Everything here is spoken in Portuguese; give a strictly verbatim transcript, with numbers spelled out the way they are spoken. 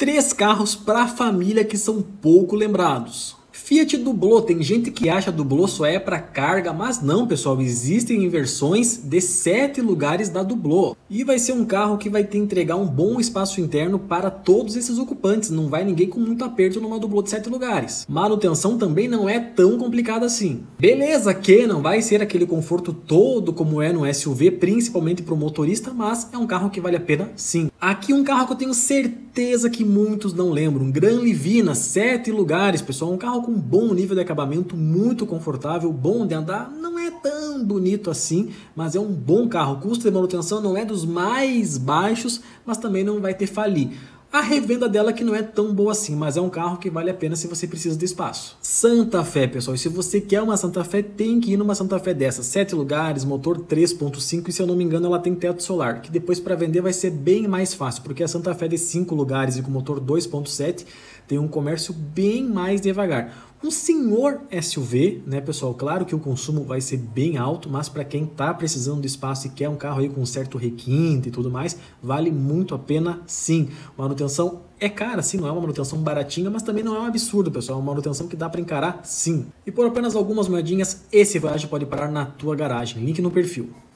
Três carros para a família que são pouco lembrados. Fiat Dublô, tem gente que acha Dublô só é para carga, mas não, pessoal, existem versões de sete lugares da Dublô. E vai ser um carro que vai te entregar um bom espaço interno para todos esses ocupantes, não vai ninguém com muito aperto numa Dublô de sete lugares. Manutenção também não é tão complicada assim. Beleza que não vai ser aquele conforto todo como é no S U V, principalmente para o motorista, mas é um carro que vale a pena sim. Aqui um carro que eu tenho certeza que muitos não lembram, um Gran Livina, sete lugares, pessoal, um carro com um bom nível de acabamento, muito confortável, bom de andar, não é tão bonito assim, mas é um bom carro. O custo de manutenção não é dos mais baixos, mas também não vai ter falir. A revenda dela que não é tão boa assim, mas é um carro que vale a pena se você precisa de espaço. Santa Fé, pessoal, e se você quer uma Santa Fé, tem que ir numa Santa Fé dessas. sete lugares, motor três ponto cinco e se eu não me engano ela tem teto solar, que depois para vender vai ser bem mais fácil, porque a Santa Fé de cinco lugares e com motor dois ponto sete tem um comércio bem mais devagar. Um senhor S U V, né, pessoal? Claro que o consumo vai ser bem alto, mas para quem está precisando de espaço e quer um carro aí com certo requinte e tudo mais, vale muito a pena sim. Manutenção é cara, sim, não é uma manutenção baratinha, mas também não é um absurdo, pessoal. É uma manutenção que dá para encarar sim. E por apenas algumas moedinhas, esse Voyage pode parar na tua garagem. Link no perfil.